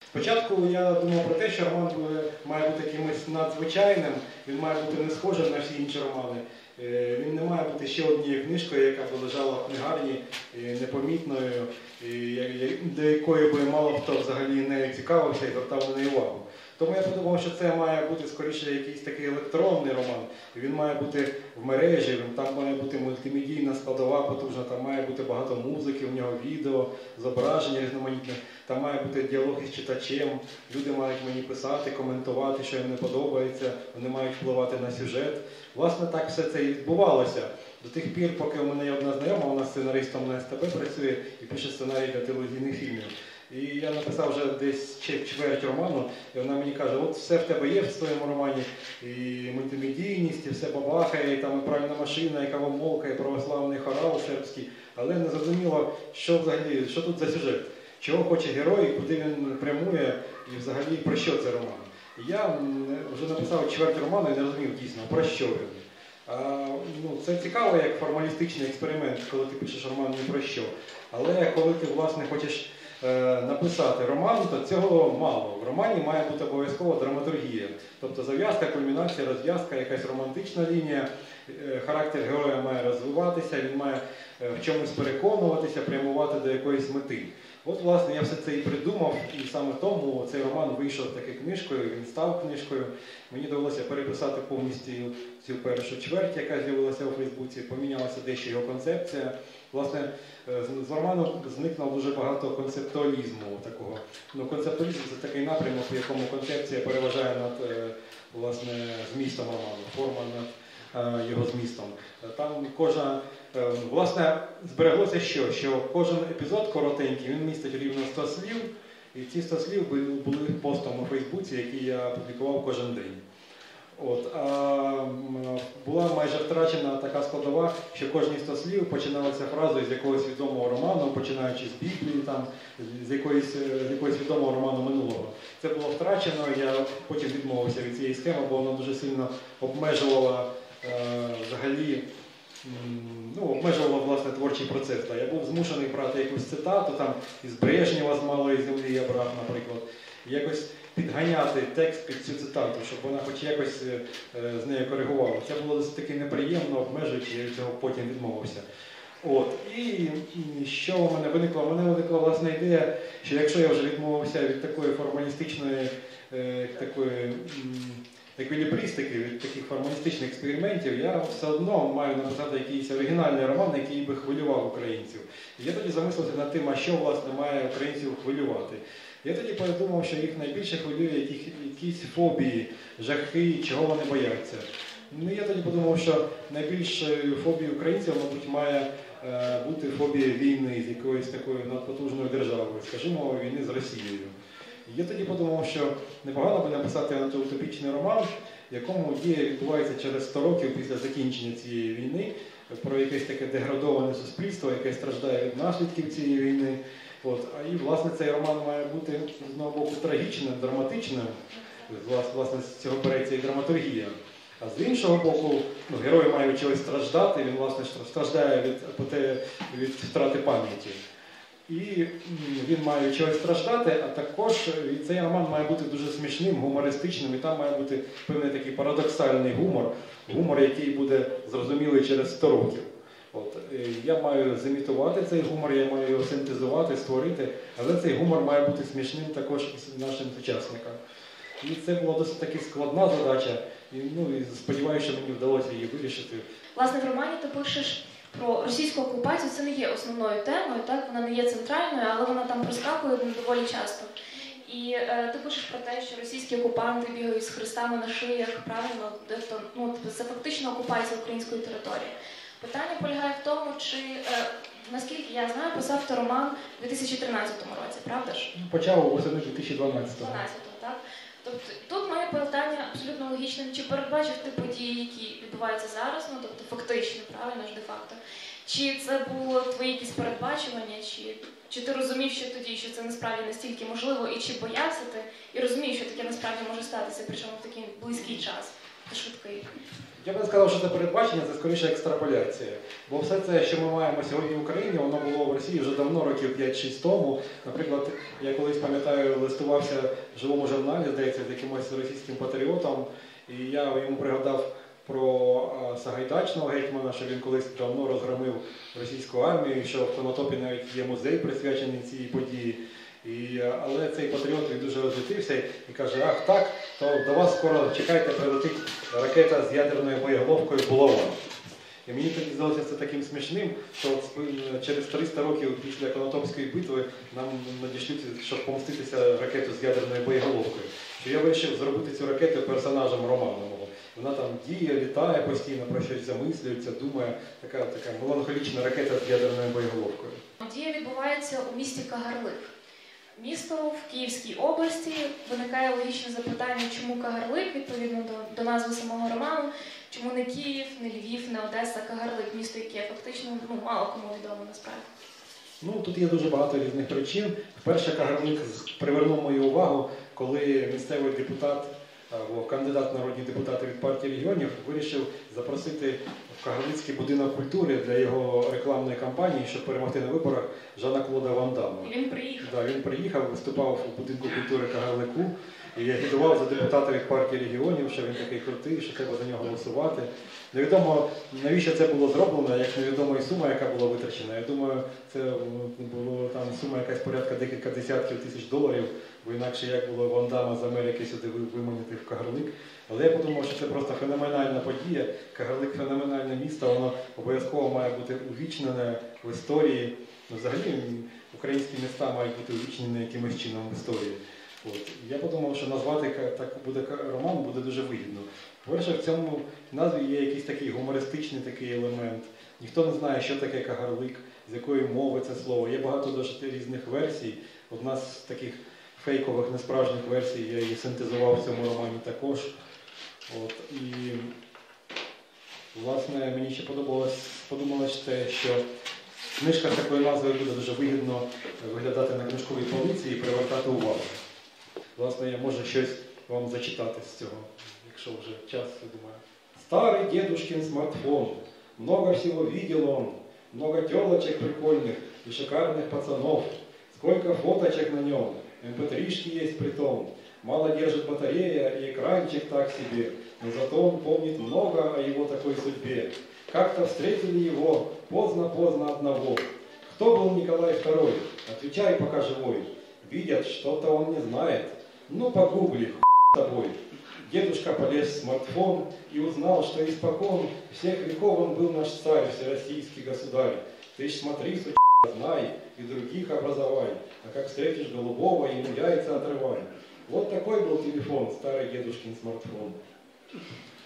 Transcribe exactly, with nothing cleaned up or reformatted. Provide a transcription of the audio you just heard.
Спочатку я думав про те, що роман має бути якимось надзвичайним, він має бути не схожим на всі інші романи. Він не має бути ще однією книжкою, яка б лежала в книгарні непомітною, до якої би мало хто взагалі не цікавився і звертав на неї увагу. Тому я подумав, що це має бути скоріше якийсь такий електронний роман. Він має бути в мережі, там має бути мультимедійна складова потужна, там має бути багато музики, у нього відео, зображення різноманітне, там має бути діалог із читачем, люди мають мені писати, коментувати, що їм не подобається, вони мають впливати на сюжет. Власне, так все це і відбувалося. До тих пір, поки у мене є одна знайома, вона сценаристом на ес те бе працює і пише сценарій для телевізійних фільмів. І я написав вже десь чверть роману, і вона мені каже, от все в тебе є в своєму романі, і мультимедійність, і все бабахає, і там і пральна машина, і кавомолка, і православний хорал сербський, але не зрозуміло, що взагалі, що тут за сюжет, чого хоче герой, куди він прямує, і взагалі про що це роман. І я вже написав чверть роману і не розумів дійсно, про що він. А, ну, це цікаво як формалістичний експеримент, коли ти пишеш роман ні про що. Але коли ти, власне, хочеш написати роман, то цього мало. В романі має бути обов'язково драматургія. Тобто зав'язка, кульмінація, розв'язка, якась романтична лінія, характер героя має розвиватися, він має в чомусь переконуватися, прямувати до якоїсь мети. От, власне, я все це і придумав, і саме тому цей роман вийшов таки книжкою, він став книжкою. Мені довелося переписати повністю цю першу чверть, яка з'явилася у Фейсбуці, помінялася дещо його концепція. Власне, з роману зникло дуже багато концептуалізму такого. Ну, концептуалізм – це такий напрямок, в якому концепція переважає над, власне, змістом роману, форма над його змістом. Там кожна, власне, збереглося що? Що кожен епізод коротенький, він містить рівно сто слів, і ці сто слів були постом у Фейсбуці, який я публікував кожен день. От, а була майже втрачена така складова, що кожні сто слів починалися фразою з якогось відомого роману, починаючи з Біблії, там, з, якоїсь, з якогось відомого роману минулого. Це було втрачено, я потім відмовився від цієї схеми, бо вона дуже сильно обмежувала е, взагалі, ну, обмежувала, власне, творчий процес. Так. Я був змушений брати якусь цитату, там, із Брежнєва «З малої землі» я брав, наприклад, якось підганяти текст під цю цитату, щоб вона хоч якось е, з нею коригувала. Це було досить таки неприємно, обмежуючи, я від цього потім відмовився. От. І, і що у мене виникло? У мене виникла власна ідея, що якщо я вже відмовився від такої формалістичної, е, такої еквілібристики, від таких формалістичних експериментів, я все одно маю написати якийсь оригінальний роман, який би хвилював українців. І я тоді замислився над тим, а що, власне, має українців хвилювати. Я тоді подумав, що їх найбільше хвилює яких, якісь фобії, жахи, чого вони бояться. Ну, я тоді подумав, що найбільшою фобією українців, мабуть, має е, бути фобія війни з якоюсь такою надпотужною державою, скажімо, війни з Росією. І я тоді подумав, що непогано би написати антиутопічний роман, в якому дія відбувається через сто років після закінчення цієї війни, про якесь таке деградоване суспільство, яке страждає від наслідків цієї війни. От. А і, власне, цей роман має бути, з одного боку, трагічним, драматичним, власне, з цього береться і драматургія. А з іншого боку, ну, герой має від чогось страждати, він, власне, страждає від, від втрати пам'яті. І він має від чогось страждати, а також цей роман має бути дуже смішним, гумористичним, і там має бути певний такий парадоксальний гумор, гумор, який буде зрозумілий через сто років. От. Я маю зімітувати цей гумор, я маю його синтезувати, створити, але цей гумор має бути смішним також і нашим сучасникам. І це була досить таки складна задача, і, ну, і сподіваюся, що мені вдалося її вирішити. Власне, в романі ти пишеш про російську окупацію, це не є основною темою, так? Вона не є центральною, але вона там проскакує доволі часто. І е, ти пишеш про те, що російські окупанти бігають з хрестами на шиях, правильно? Тобто, ну, це фактично окупація української території. Питання полягає в тому, чи, е, наскільки я знаю, писав ти роман у дві тисячі тринадцятому році, правда ж? Почав восени дві тисячі дванадцятого. Так? Тобто, тут моє питання абсолютно логічне. Чи передбачив ти події, які відбуваються зараз, ну, тобто фактично, правильно ж де-факто? Чи це було твої якісь передбачування, чи, чи ти розумів, що тоді, що це насправді настільки можливо, і чи боявся ти, і розумів, що таке насправді може статися, причому в такий близький час? швидкий. Я б не сказав, що це передбачення, це скоріше екстраполяція. Бо все це, що ми маємо сьогодні в Україні, воно було в Росії вже давно, років п'ять-шість тому. Наприклад, я колись, пам'ятаю, листувався в живому журналі, здається, з якимось російським патріотом, і я йому пригадав про Сагайдачного гетьмана, що він колись давно розгромив російську армію, що в Конотопі навіть є музей, присвячений цій події. І, але цей патріот він дуже розлютився і каже, ах так, то до вас скоро, чекайте, прилетить ракета з ядерною боєголовкою «Булава». І мені тоді здалося це таким смішним, що от через триста років після Конотопської битви нам надішлють, щоб помститися ракету з ядерною боєголовкою. Що я вирішив зробити цю ракету персонажем роману мого. Вона там діє, літає постійно, про щось замислюється, думає, така, така меланхолічна ракета з ядерною боєголовкою. Дія відбувається у місті Кагарлик. Місто в Київській області. Виникає логічне запитання, чому Кагарлик, відповідно до, до назви самого роману, чому не Київ, не Львів, не Одеса, Кагарлик, місто, яке фактично ну, мало кому відомо насправді. Ну, тут є дуже багато різних причин. Вперше Кагарлик привернув мою увагу, коли місцевий депутат, або кандидат в народні депутати від партії регіонів вирішив запросити в Кагарлицький будинок культури для його рекламної кампанії, щоб перемогти на виборах, Жана Клода Ван Дамма. І він приїхав. Да, він приїхав, виступав у будинку культури Кагарлику, і я агітував за депутата від партії регіонів, що він такий крутий, що треба за нього голосувати. Невідомо, навіщо це було зроблено, як невідомо і сума, яка була витрачена. Я думаю, це була там сума якась порядка декілька десятків тисяч доларів, бо інакше як було Ван Дамма з Америки сюди виманити в Кагарлик. Але я подумав, що це просто феноменальна подія. Кагарлик – феноменальне місто, воно обов'язково має бути увічнене в історії. Ну, взагалі, українські міста мають бути увічнені якимось чином в історії. От. Я подумав, що назвати так буде роман буде дуже вигідно. По-перше, в цьому назві є якийсь такий гумористичний такий елемент. Ніхто не знає, що таке Кагарлик, з якої мови це слово. Є багато досить різних версій. Одна з таких фейкових, несправжніх версій, я її синтезував в цьому романі також. От. І, власне, мені ще подобалось, подумалось те, що книжка з такою назвою буде дуже вигідно виглядати на книжковій полиці і привертати увагу. Власне, я можу щось вам зачитати з цього, якщо вже час, я думаю. Старый дедушкин смартфон, много всего видел он, много телочек прикольных и шикарных пацанов, сколько фоточек на нем, эм пэ три-шки есть притом, мало держит батарея и экранчик так себе, но зато он помнит много о его такой судьбе. Как-то встретили его поздно-поздно одного. Кто был Николай второй? Отвечай, пока живой. Видят, что-то он не знает. Ну, погугли, хуй с тобой. Дедушка полез в смартфон и узнал, что испокон всех веков он был наш царь, всероссийский государь. Ты ж смотри, сучка, знай, и других образовай. А как встретишь голубого, ему яйца отрывай. Вот такой был телефон, старый дедушкин смартфон.